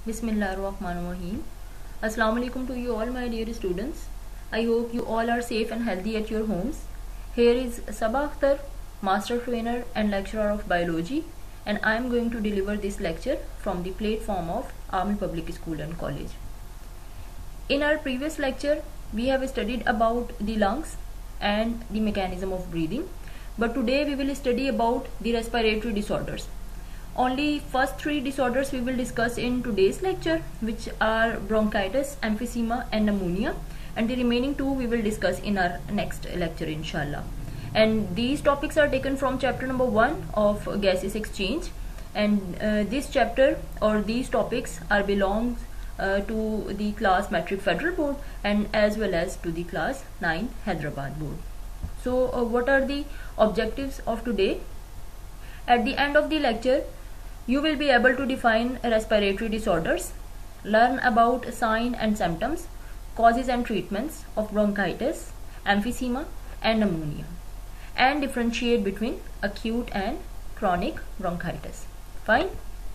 Bismillahirrahmanirrahim. Assalamu alaikum to you all, my dear students. I hope you all are safe and healthy at your homes. Here is Sabah Akhtar, Master Trainer and Lecturer of Biology, and I am going to deliver this lecture from the platform of Amil Public School and College. In our previous lecture, we have studied about the lungs and the mechanism of breathing, but today we will study about the respiratory disorders. Only first three disorders we will discuss in today's lecture, which are bronchitis, emphysema and pneumonia, and the remaining two we will discuss in our next lecture inshallah. And these topics are taken from chapter number 1 of gaseous exchange, and this chapter or these topics are belongs to the class Metric Federal Board and as well as to the class 9 Hyderabad Board. So what are the objectives of today? At the end of the lecture, you will be able to define respiratory disorders, learn about signs and symptoms, causes and treatments of bronchitis, emphysema and pneumonia, and differentiate between acute and chronic bronchitis. Fine?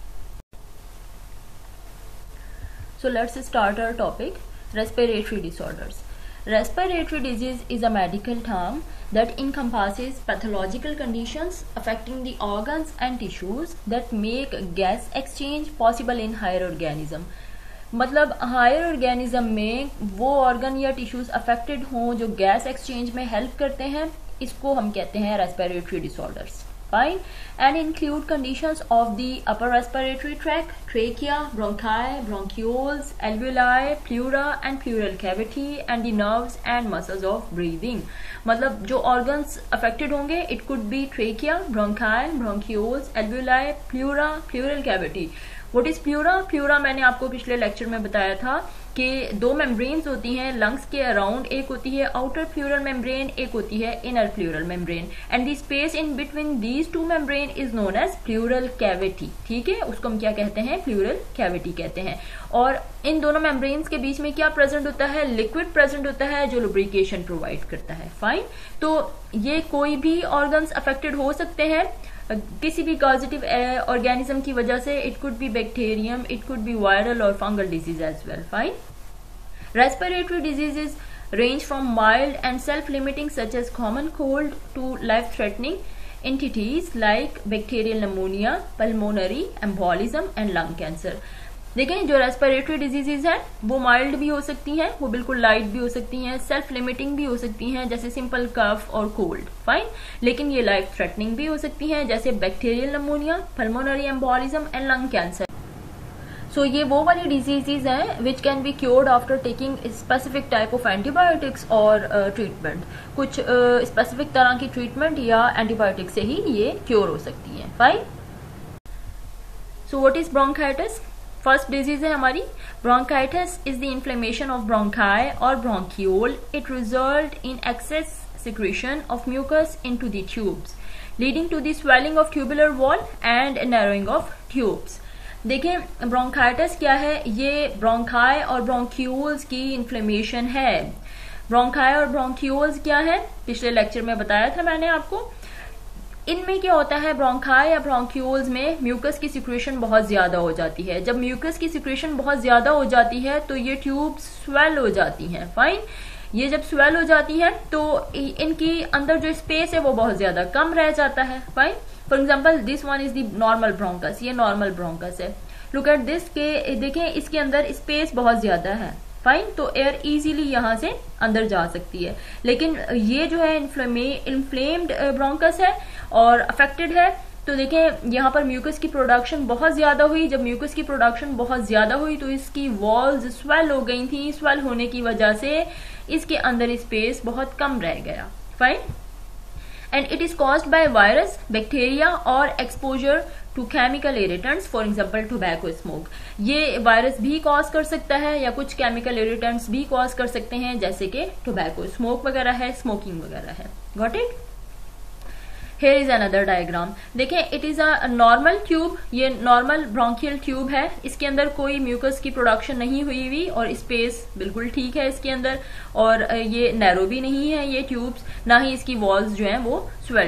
So let's start our topic, respiratory disorders. Respiratory disease is a medical term that encompasses pathological conditions affecting the organs and tissues that make gas exchange possible in higher organism. मतलब higher organism में वो organ या tissues affected हों जो gas exchange में help करते हैं, इसको हम कहते हैं respiratory disorders. Fine, and include conditions of the upper respiratory tract, trachea, bronchi, bronchioles, alveoli, pleura and pleural cavity, and the nerves and muscles of breathing. मतलब जो organs affected होंगे, it could be trachea, bronchi, bronchioles, alveoli, pleura, pleural cavity. What is pleura? Pleura मैंने आपको पिछले lecture में बताया था कि दो मेम्ब्रेन्स होती हैं लंग्स के अराउंड. एक होती है आउटर प्लूरल मेम्ब्रेन, एक होती है inner pleural membrane, and the space in between these two membrane is known as pleural cavity. ठीक है, उसको हम क्या कहते हैं? प्लूरल कैविटी कहते हैं. और इन दोनों मेम्ब्रेन्स के बीच में क्या प्रेजेंट होता है? लिक्विड प्रेजेंट होता है जो लुब्रिकेशन प्रोवाइड करता है. फाइन, तो ये कोई भी ऑर्गन्स अफेक्टेड हो सकते हैं किसी भी कॉजेटिव ऑर्गेनिज्म की वजह से. It could be bacterium, it could be viral और fungal disease as well. Fine, respiratory diseases range from mild and self-limiting such as common cold to life-threatening entities like bacterial pneumonia, pulmonary embolism and lung cancer. देखें, जो respiratory diseases हैं वो mild भी हो सकती हैं, वो बिल्कुल लाइट भी हो सकती हैं, सेल्फ लिमिटिंग भी हो सकती हैं जैसे सिंपल कफ और कोल्ड. फाइन, लेकिन ये लाइफ थ्रेटनिंग भी हो सकती हैं जैसे bacterial pneumonia, pulmonary embolism and lung cancer. So ये वो वाली डिजीजेज हैं which can be cured after taking specific type of antibiotics और ट्रीटमेंट. कुछ स्पेसिफिक तरह की ट्रीटमेंट या एंटीबायोटिक से ही ये क्योर हो सकती हैं. Fine, so what is bronchitis? First disease है हमारी bronchitis. Is the inflammation of bronchi और bronchiole. It result in excess secretion of mucus into the tubes leading to the swelling of tubular wall and narrowing of tubes. देखें, bronchitis क्या है? ये bronchi और bronchioles की inflammation है. Bronchi और bronchioles क्या है? पिछले लेक्चर में बताया था मैंने आपको. इनमें क्या होता है? ब्रोंकाई या ब्रोंक्यूल्स में म्यूकस की सिक्रेशन बहुत ज्यादा हो जाती है. जब म्यूकस की सिक्रेशन बहुत ज्यादा हो जाती है तो ये ट्यूब्स स्वेल हो जाती हैं. फाइन, ये जब स्वेल हो जाती है तो इनकी अंदर जो स्पेस है वो बहुत ज्यादा कम रह जाता है. Fine, for example this one is the normal bronchus. ये नॉर्मल ब्रोंकस है. लुक एट दिस के देखें, इसके अंदर स्पेस बहुत ज्यादा है. फाइन, तो एयर इजीली यहाँ से अंदर जा सकती है. लेकिन ये जो है इन्फ्लेम्ड ब्रोंकस है और अफेक्टेड है. तो देखें, यहाँ पर म्यूकस की प्रोडक्शन बहुत ज्यादा हुई. जब म्यूकस की प्रोडक्शन बहुत ज्यादा हुई तो इसकी वॉल्स स्वेल हो गई थी. स्वेल होने की वजह से इसके अंदर स्पेस बहुत कम रह गया. Fine, and it is caused by virus, bacteria और exposure to chemical irritants, for example tobacco smoke. ये वायरस भी कॉज कर सकता है या कुछ केमिकल इरिटेंट्स भी कॉज कर सकते हैं जैसे कि टोबैको स्मोक वगैरह है, स्मोकिंग वगैरह है. Got it? Here is another diagram. देखें, it is a normal tube. ये नॉर्मल ब्रोंकियल ट्यूब है. इसके अंदर कोई म्यूकस की प्रोडक्शन नहीं हुई हुई और स्पेस बिल्कुल ठीक है इसके अंदर. और ये नैरो भी नहीं है ये ट्यूब्स, ना ही इसकी वॉल्स जो हैं वो स्वेल्ड है.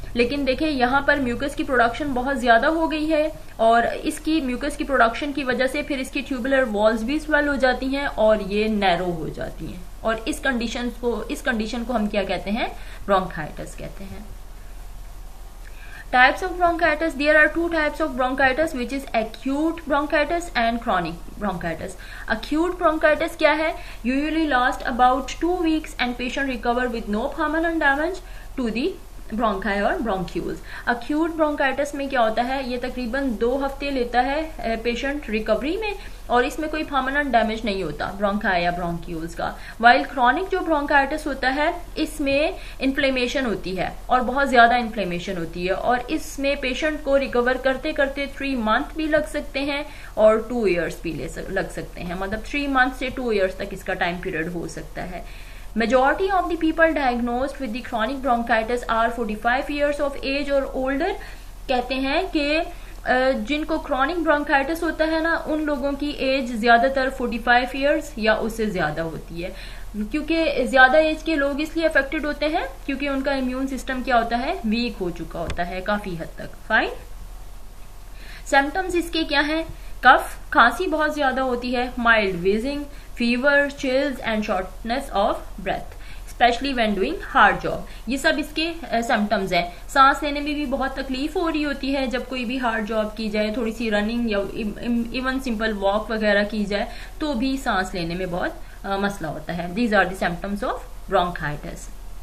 लेकिन देखें यहाँ पर म्यूकस की प्रोडक्शन बहुत ज़्यादा हो गई है और इसकी म्यूकस की प्रोडक्शन की वजह से फिर इसकी ट्यूबुलर वॉल्स भी स्वेल हो जाती हैं और ये नैरो हो जाती हैं, और इस कंडीशन को हम क्या कहते हैं, ब्रोंकाइटिस कहते हैं। Types of bronchitis, there are two types of bronchitis, which is acute bronchitis and chronic bronchitis. Acute bronchitis क्या है, usually last about 2 weeks and patient recover with no permanent damage to the bronchi और bronchioles. Acute bronchitis में क्या होता है, ये तकरीबन 2 हफ्ते लेता है पेशेंट रिकवरी में, और इसमें कोई परमानेंट डैमेज नहीं होता ब्रोंकाई या ब्रोंक्यूल्स का। वाइल क्रॉनिक जो ब्रोंकाइटिस होता है इसमें इन्फ्लेमेशन होती है और बहुत ज़्यादा इन्फ्लेमेशन होती है, और इसमें पेशेंट को रिकवर करते करते 3 मंथ भी लग सकते हैं और 2 years भी लग सकते हैं, मतलब 3 months से 2 years तक इसका टाइम पीरियड हो सकता है। Majority of the people diagnosed with the chronic bronchitis are 45 years of age और older। कहते हैं कि जिनको क्रॉनिक ब्रोंकाइटिस होता है ना, उन लोगों की एज ज्यादातर 45 इयर्स या उससे ज्यादा होती है, क्योंकि ज्यादा एज के लोग इसलिए अफेक्टेड होते हैं क्योंकि उनका इम्यून सिस्टम क्या होता है, वीक हो चुका होता है काफी हद तक। फाइन। सिम्टम्स इसके क्या हैं, कफ, खांसी बहुत ज्यादा होती है, mild wheezing, fever, chills and shortness of breath, specially when doing hard job. ये सब इसके सिम्टम्स हैं। सांस लेने में भी बहुत तकलीफ हो रही होती है जब कोई भी हार्ड जॉब की जाए, थोड़ी सी रनिंग या इवन सिंपल वॉक वगैरह की जाए तो भी सांस लेने में बहुत मसला होता है। These are the symptoms of bronchitis.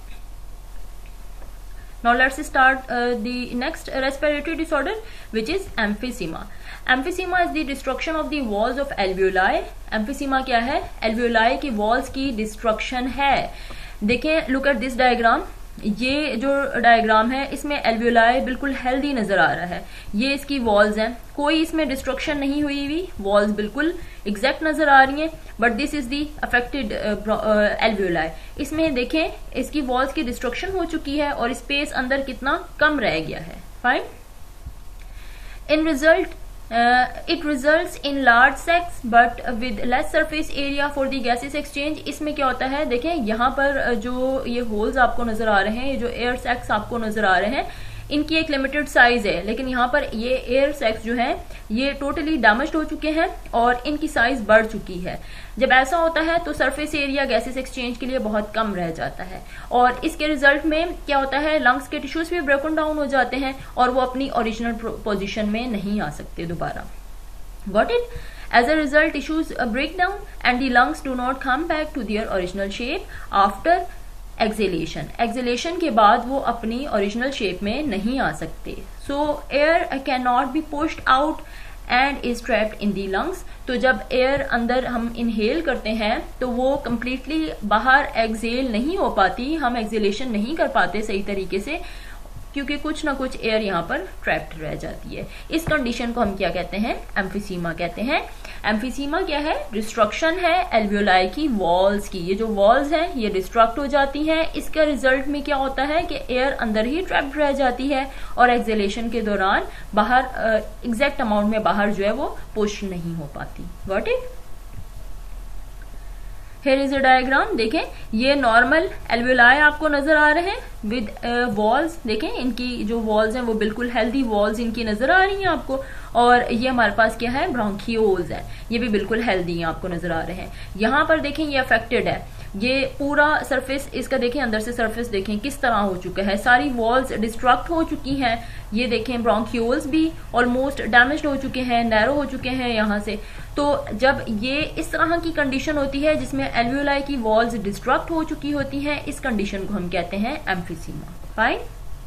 Now let's start the next respiratory disorder, which is emphysema. Emphysema is the destruction of the walls of alveoli. Emphysema क्या है, alveoli की walls की destruction है। देखें, look at this diagram। ये जो diagram है इसमें एल्वियोलाई बिल्कुल हेल्दी नजर आ रहा है, ये इसकी वॉल्स हैं, कोई इसमें डिस्ट्रक्शन नहीं हुई हुई, वॉल्स बिल्कुल एग्जैक्ट नजर आ रही हैं, but this is the affected alveoli. इसमें देखें इसकी वॉल्स की डिस्ट्रक्शन हो चुकी है और स्पेस अंदर कितना कम रह गया है। Fine. In result it results in large sacs but with less surface area for the gases exchange। इसमें क्या होता है, देखें यहाँ पर जो ये होल्स आपको नजर आ रहे हैं, ये जो एयर सैक्स आपको नजर आ रहे हैं, इनकी एक लिमिटेड साइज है, लेकिन यहाँ पर ये एयर सैक्स जो है ये टोटली डैमेज हो चुके हैं और इनकी साइज बढ़ चुकी है। जब ऐसा होता है तो सरफेस एरिया गैसेस एक्सचेंज के लिए बहुत कम रह जाता है और इसके रिजल्ट में क्या होता है, लंग्स के टिश्यूज भी ब्रोकन डाउन हो जाते हैं और वो अपनी ओरिजिनल पोजीशन में नहीं आ सकते दोबारा। Got it? As a result, tissues break down and the lungs do not come back to their original shape after exhalation. Exhalation के बाद वो अपनी ओरिजिनल शेप में नहीं आ सकते। So air cannot be pushed out and is trapped in the lungs। तो जब एयर अंदर हम इनहेल करते हैं तो वो कम्प्लीटली बाहर एक्सेल नहीं हो पाती, हम एक्सेलेशन नहीं कर पाते सही तरीके से, क्योंकि कुछ ना कुछ एयर यहाँ पर ट्रैप्ड रह जाती है। इस कंडीशन को हम क्या कहते हैं, एम्फीसीमा कहते हैं। एम्फीसीमा क्या है, डिस्ट्रक्शन है एल्वियोलाई की वॉल्स की। ये जो वॉल्स हैं ये डिस्ट्रक्ट हो जाती हैं, इसका रिजल्ट में क्या होता है कि एयर अंदर ही ट्रैप्ड रह जाती है और एक्सेलेशन के दौरान बाहर एग्जैक्ट अमाउंट में बाहर जो है वो पुश नहीं हो पाती। Got it? Here is a diagram। देखें ये नॉर्मल एल्वियोलाई आपको नजर आ रहे हैं विद वॉल्स। देखें इनकी जो वॉल्स हैं वो बिल्कुल हेल्दी वॉल्स इनकी नजर आ रही हैं आपको, और ये हमारे पास क्या है, ब्रोंकियोल्स हैं, ये भी बिल्कुल हेल्दी हैं आपको नजर आ रहे हैं। यहाँ पर देखें ये अफेक्टेड है, ये पूरा सरफेस इसका देखें, अंदर से सरफेस देखें किस तरह हो चुका है, सारी वॉल्स डिस्ट्रक्ट हो चुकी हैं। ये देखें ब्रोंकियोल्स भी ऑलमोस्ट डैमेज्ड हो चुके हैं, नैरो हो चुके हैं यहाँ से। तो जब ये इस तरह की कंडीशन होती है जिसमें एल्वियोलाई की वॉल्स डिस्ट्रक्ट हो चुकी होती हैं, इस कंडीशन को हम कहते हैं emphysema. Fine.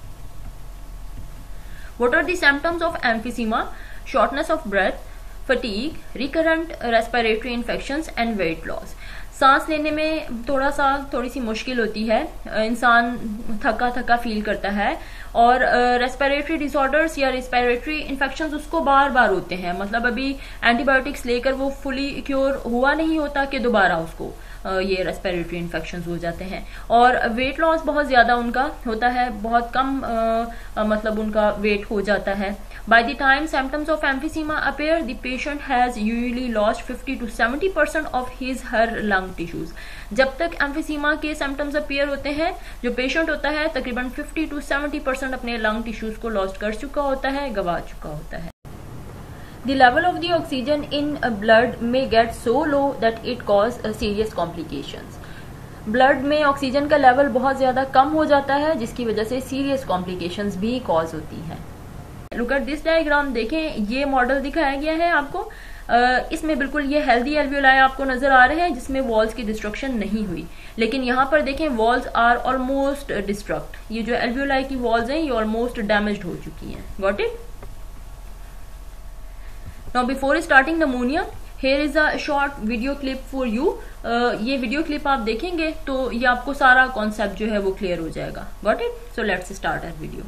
What are the symptoms of emphysema? Shortness of breath, fatigue, recurrent respiratory infections and weight loss. सांस लेने में थोड़ी सी मुश्किल होती है, इंसान थका थका फील करता है, और रेस्पिरेटरी डिसऑर्डर्स या रेस्पिरेटरी इन्फेक्शंस उसको बार बार होते हैं, मतलब अभी एंटीबायोटिक्स लेकर वो फुली क्योर हुआ नहीं होता कि दोबारा उसको ये रेस्पिरेटरी इन्फेक्शंस हो जाते हैं। और वेट लॉस बहुत ज्यादा उनका होता है, बहुत कम मतलब उनका वेट हो जाता है। By the time symptoms of emphysema appear, the patient has usually lost 50 to 70% of his her lung tissues. जब तक emphysema के symptoms appear होते हैं, जो patient होता है तकरीबन 50 to 70% अपने lung tissues को lost कर चुका होता है, गवा चुका होता है. The level of the oxygen in blood may get so low that it causes serious complications. Blood में ऑक्सीजन का लेवल बहुत ज्यादा कम हो जाता है, जिसकी वजह से सीरियस कॉम्प्लिकेशंस भी कॉज होती हैं. लुक एट दिस डायग्राम, देखें ये मॉडल दिखाया गया है आपको. इसमें बिल्कुल ये हेल्दी एल्वियोलाई आपको नजर आ रहे हैं जिसमें वॉल्स की डिस्ट्रक्शन नहीं हुई, लेकिन यहाँ पर देखें वॉल्स आर ऑलमोस्ट डिस्ट्रक्ट. ये जो एल्वियोलाई की वॉल्स हैं ये ऑलमोस्ट डैमेज्ड हो चुकी हैं. Got it? Now before starting pneumonia, here is a short video clip for you. ये वीडियो क्लिप आप देखेंगे तो ये आपको सारा कॉन्सेप्ट जो है वो क्लियर हो जाएगा. Got it? So let's start our video.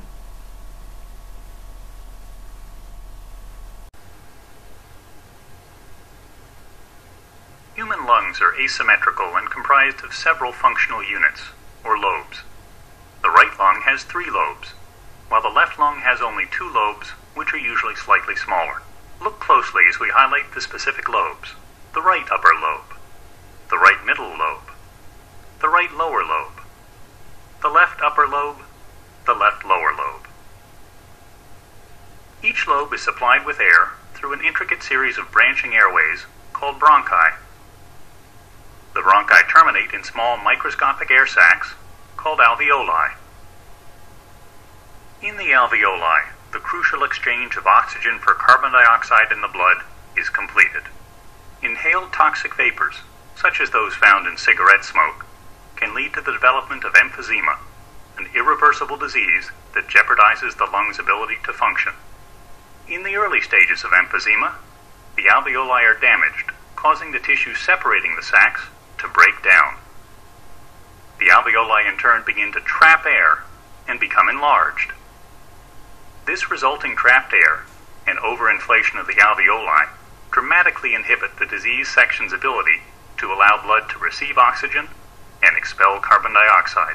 Human lungs are asymmetrical and comprised of several functional units, or lobes. The right lung has 3 lobes, while the left lung has only 2 lobes, which are usually slightly smaller. Look closely as we highlight the specific lobes. The right upper lobe, the right middle lobe, the right lower lobe, the left upper lobe, the left lower lobe. Each lobe is supplied with air through an intricate series of branching airways called bronchi. The bronchi terminate in small microscopic air sacs called alveoli. In the alveoli, the crucial exchange of oxygen for carbon dioxide in the blood is completed. Inhaled toxic vapors, such as those found in cigarette smoke, can lead to the development of emphysema, an irreversible disease that jeopardizes the lung's ability to function. In the early stages of emphysema, the alveoli are damaged, causing the tissue separating the sacs to break down. The alveoli in turn begin to trap air and become enlarged. This resulting trapped air and overinflation of the alveoli dramatically inhibit the disease section's ability to allow blood to receive oxygen and expel carbon dioxide.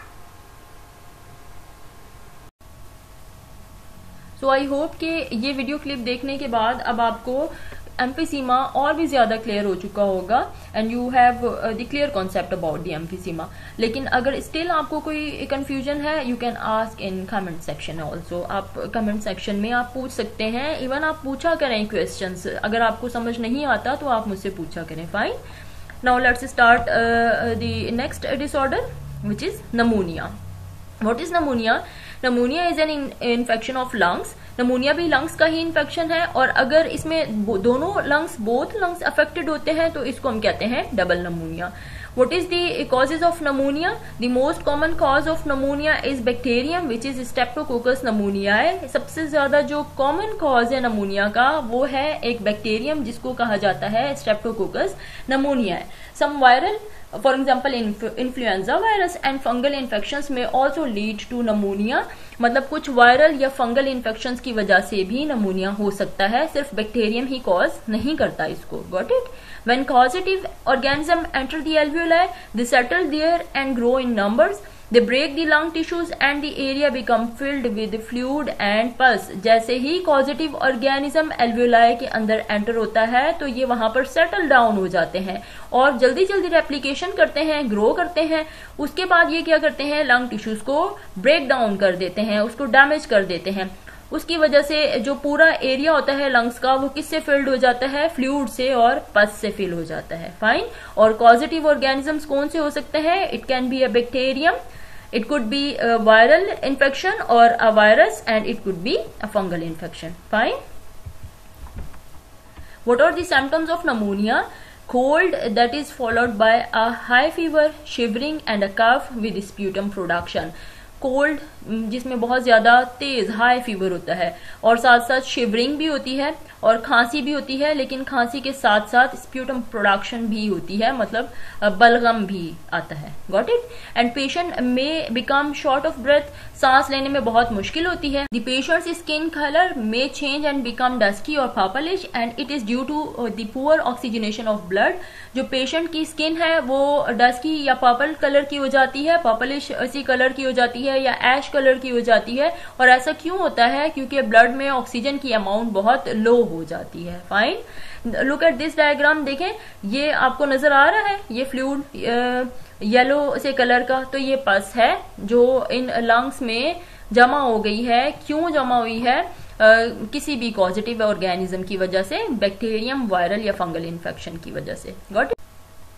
So I hope कि ये video clip देखने के बाद अब आपको emphysema और भी ज्यादा क्लियर हो चुका होगा and you have the clear concept about the emphysema. लेकिन अगर स्टिल आपको कोई कंफ्यूजन है, you can ask in comment section also. आप कमेंट सेक्शन में आप पूछ सकते हैं. इवन आप पूछा करें क्वेश्चंस, अगर आपको समझ नहीं आता तो आप मुझसे पूछा करें. Fine. Now let's start the next disorder which is pneumonia. What is pneumonia? Pneumonia is an infection of lungs. Pneumonia भी लंग्स का ही इन्फेक्शन है और अगर इसमें दोनों बोथ लंग्स अफेक्टेड होते हैं तो इसको हम कहते हैं double pneumonia. What is the causes of pneumonia? The most common cause of pneumonia is bacterium which is Streptococcus pneumoniae. सबसे ज्यादा जो कॉमन कॉज है नमोनिया का वो है एक बैक्टीरियम जिसको कहा जाता है Streptococcus pneumoniae. Some viral, for example influenza virus and fungal infections may also lead to pneumonia. मतलब कुछ वायरल या फंगल इन्फेक्शंस की वजह से भी नमोनिया हो सकता है, सिर्फ बैक्टीरियम ही कॉज नहीं करता इसको. Got it? When causative organism enter the alveoli, they settle there and grow in numbers. They break the lung tissues and the area become filled with fluid and pus. जैसे ही causative organism alveoli के अंदर enter होता है तो ये वहां पर settle down हो जाते हैं और जल्दी जल्दी replication करते हैं, grow करते हैं. उसके बाद ये क्या करते हैं, lung tissues को break down कर देते हैं, उसको damage कर देते हैं. उसकी वजह से जो पूरा एरिया होता है लंग्स का वो किससे फिल्ड हो जाता है, फ्लूइड से और पस से फिल हो जाता है. फाइन. और कॉजेटिव ऑर्गेनिजम्स कौन से हो सकते हैं? It can be a bacterium, it could be viral infection और a virus and it could be a fungal infection. Fine. What are the symptoms of pneumonia? Cold that is followed by a high fever, shivering and a cough with sputum production. Cold जिसमें बहुत ज्यादा तेज high fever होता है और साथ साथ shivering भी होती है और खांसी भी होती है, लेकिन खांसी के साथ साथ स्प्यूटम प्रोडक्शन भी होती है, मतलब बलगम भी आता है. Got it? And patient may become short of breath, सांस लेने में बहुत मुश्किल होती है. The patient's skin colour may change and become dusky और purplish and it is due to the poor oxygenation of blood. जो पेशेंट की स्किन है वो डस्की या पर्पल कलर की हो जाती है, पर्पलिश इसी कलर की हो जाती है या ऐश कलर की हो जाती है। और ऐसा क्यों होता है? क्योंकि ब्लड में ऑक्सीजन की अमाउंट बहुत लो हो जाती है। Fine, look at this diagram, देखें ये आपको नजर आ रहा है, ये फ्लूइड येलो से कलर का, तो ये पस है जो इन लंग्स में जमा हो गई है। क्यों जमा हुई है? किसी भी पॉजिटिव ऑर्गेनिज्म की वजह से, बैक्टीरियम, वायरल या फंगल इन्फेक्शन की वजह से। Got it?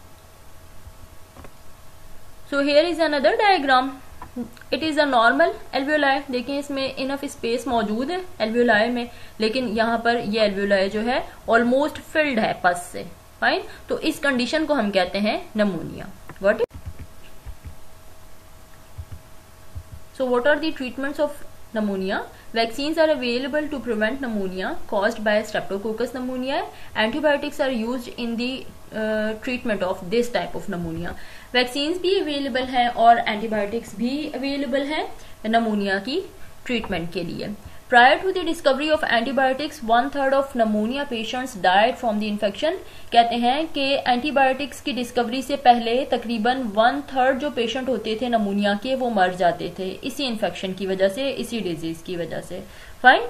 So here is another diagram, it is a normal alveoli. देखें इसमें इनफ स्पेस मौजूद है एल्वियोलाई में, लेकिन यहाँ पर ये एल्वियोलाई जो है ऑलमोस्ट फिल्ड है पस से। फाइन, तो इस कंडीशन को हम कहते हैं pneumonia. Got it? So what are the treatments of pneumonia? Vaccines are available to prevent pneumonia caused by Streptococcus pneumoniae. Antibiotics are used in the treatment of this type of pneumonia. Vaccines भी available हैं और antibiotics भी available हैं pneumonia की treatment के लिए। Prior to the discovery of antibiotics, 1/3 of pneumonia patients died from the infection. कहते हैं कि एंटीबायोटिक्स की डिस्कवरी से पहले तकरीबन 1/3 जो पेशेंट होते थे नमूनिया के वो मर जाते थे इसी इन्फेक्शन की वजह से, इसी डिजीज की वजह से। Fine,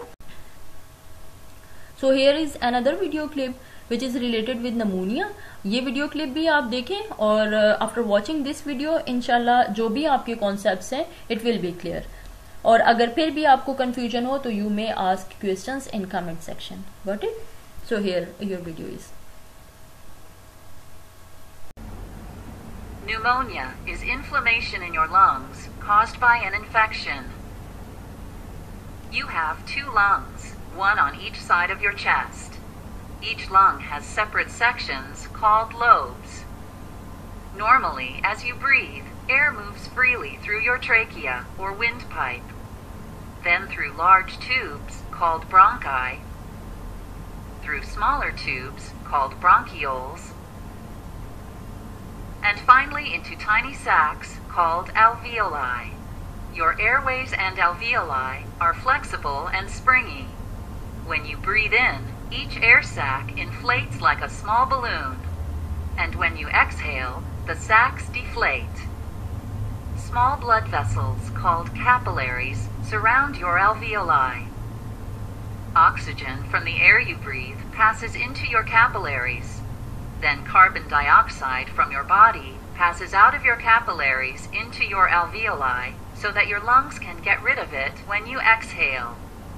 so here is another video clip which is related with pneumonia. ये वीडियो क्लिप भी आप देखें और आफ्टर वॉचिंग दिस वीडियो इंशाल्लाह जो भी आपके कॉन्सेप्ट्स हैं इट विल बी क्लियर। और अगर फिर भी आपको कंफ्यूजन हो तो you may ask questions in comment section. Got it? So here your video is. Pneumonia is inflammation in your lungs caused by an infection. You have 2 lungs, one on each side of your chest. Each lung has separate sections called lobes. Normally, as you breathe, air moves freely through your trachea or windpipe, then through large tubes called bronchi, through smaller tubes called bronchioles, and finally into tiny sacs called alveoli. Your airways and alveoli are flexible and springy. When you breathe in, each air sac inflates like a small balloon, and when you exhale, the sacs deflate. Small blood vessels called capillaries surround your alveoli. Oxygen from the air you breathe passes into your capillaries. Then carbon dioxide from your body passes out of your capillaries into your alveoli so that your lungs can get rid of it when you exhale.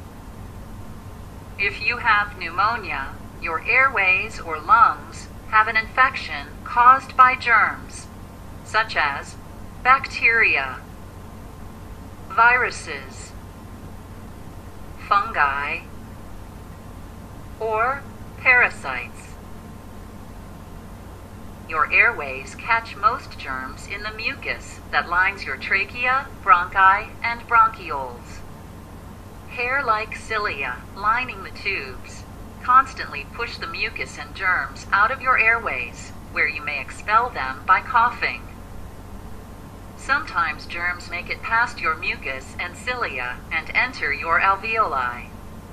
If you have pneumonia, your airways or lungs have an infection caused by germs, such as bacteria, viruses, fungi, or parasites. Your airways catch most germs in the mucus that lines your trachea, bronchi, and bronchioles. Hair-like cilia lining the tubes constantly push the mucus and germs out of your airways, where you may expel them by coughing. Sometimes germs make it past your mucus and cilia and enter your alveoli.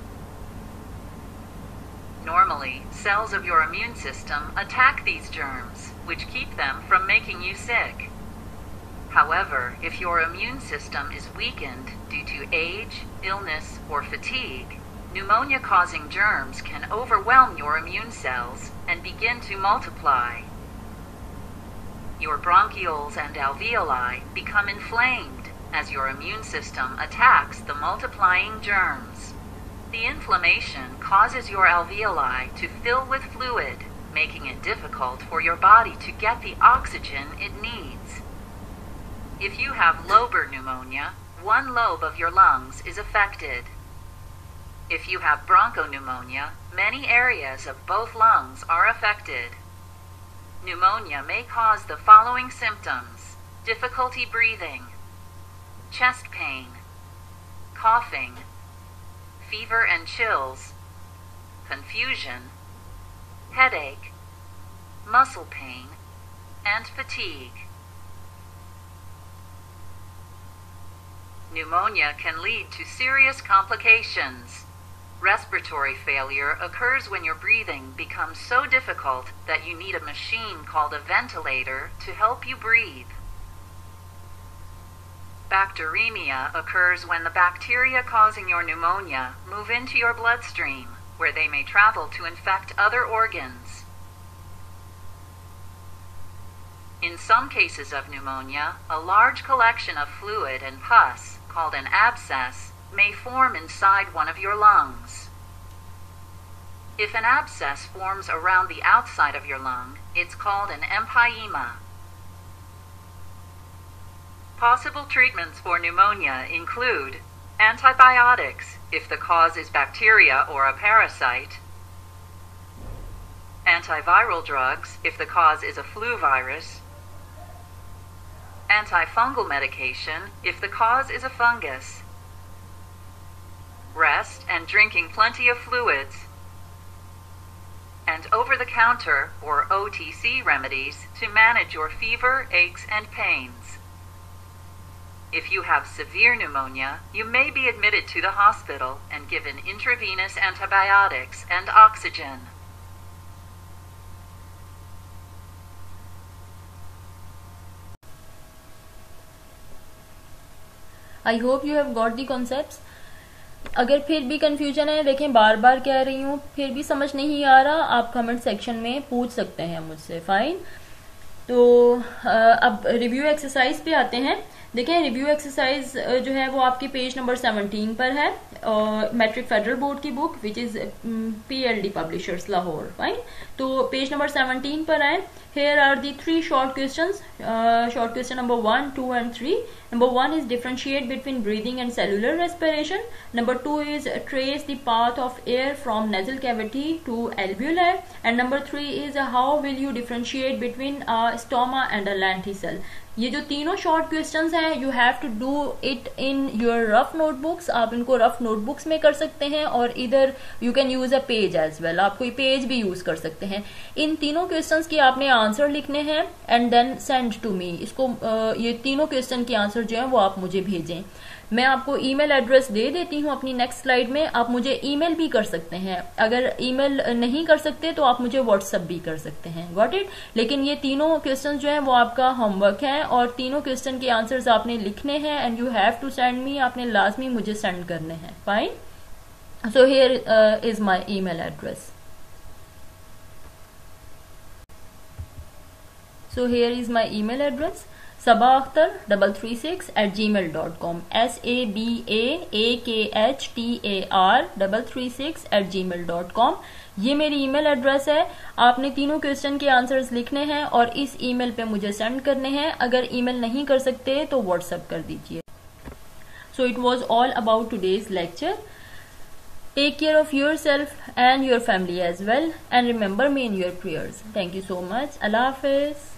Normally, cells of your immune system attack these germs, which keep them from making you sick. However, if your immune system is weakened due to age, illness, or fatigue, pneumonia-causing germs can overwhelm your immune cells and begin to multiply. Your bronchioles and alveoli become inflamed as your immune system attacks the multiplying germs. The inflammation causes your alveoli to fill with fluid, making it difficult for your body to get the oxygen it needs. If you have lobar pneumonia, one lobe of your lungs is affected. If you have bronchopneumonia, many areas of both lungs are affected. Pneumonia may cause the following symptoms: difficulty breathing, chest pain, coughing, fever and chills, confusion, headache, muscle pain, and fatigue. Pneumonia can lead to serious complications. Respiratory failure occurs when your breathing becomes so difficult that you need a machine called a ventilator to help you breathe. Bacteremia occurs when the bacteria causing your pneumonia move into your bloodstream, where they may travel to infect other organs. In some cases of pneumonia, a large collection of fluid and pus, called an abscess, may form inside one of your lungs. If an abscess forms around the outside of your lung, it's called an empyema. Possible treatments for pneumonia include antibiotics, if the cause is bacteria or a parasite, antiviral drugs, if the cause is a flu virus, antifungal medication, if the cause is a fungus, rest and drinking plenty of fluids, and over-the-counter or OTC remedies to manage your fever, aches, and pains. If you have severe pneumonia, you may be admitted to the hospital and given intravenous antibiotics and oxygen. I hope you have got the concepts. अगर फिर भी confusion है, देखें बार बार कह रही हूँ, फिर भी समझ नहीं आ रहा, आप कमेंट सेक्शन में पूछ सकते हैं मुझसे. फाइन. तो अब रिव्यू एक्सरसाइज पे आते हैं. देखें रिव्यू एक्सरसाइज जो है वो आपके पेज नंबर 17 पर है, मैट्रिक फेडरल बोर्ड की book which is PLD publishers Lahore. Fine. तो पेज नंबर 17 पर आए. Here are the 3 short questions. Short question number 1, 2 and 3. Number 1 is differentiate between breathing and cellular respiration. Number 2 is trace the path of air from nasal cavity to alveoli. And number 3 is how will you differentiate between a stoma and a lenticel. ये जो तीनों short questions हैं, you have to do it in your rough notebooks. आप इनको rough notebooks में कर सकते हैं और इधर you can use a page as well. आप कोई पेज भी यूज कर सकते हैं. इन तीनों क्वेश्चंस की आपने आंसर लिखने हैं and then send to me. इसको ये तीनों क्वेश्चन के आंसर जो है वो आप मुझे भेजें. मैं आपको ईमेल एड्रेस दे देती हूँ अपनी नेक्स्ट स्लाइड में. आप मुझे ईमेल भी कर सकते हैं. अगर ईमेल नहीं कर सकते तो आप मुझे व्हाट्सएप भी कर सकते हैं. Got it. लेकिन ये तीनों क्वेश्चन जो है वो आपका होमवर्क है और तीनों क्वेश्चन के आंसर्स आपने लिखने हैं and you have to send me. आपने लाजमी मुझे सेंड करने हैं. Fine. So here is my email address. So here is my email address, sabaakhtar336@gmail.com. SABAAKHTAR336@gmail.com. ये मेरी ईमेल एड्रेस है. आपने तीनों क्वेश्चन के आंसर्स लिखने हैं और इस ईमेल पे मुझे सेंड करने हैं. अगर ईमेल नहीं कर सकते तो व्हाट्सएप कर दीजिए. So it was all about today's lecture. Take care of yourself and your family as well, and remember me in your prayers. Thank you so much. Allah Hafiz.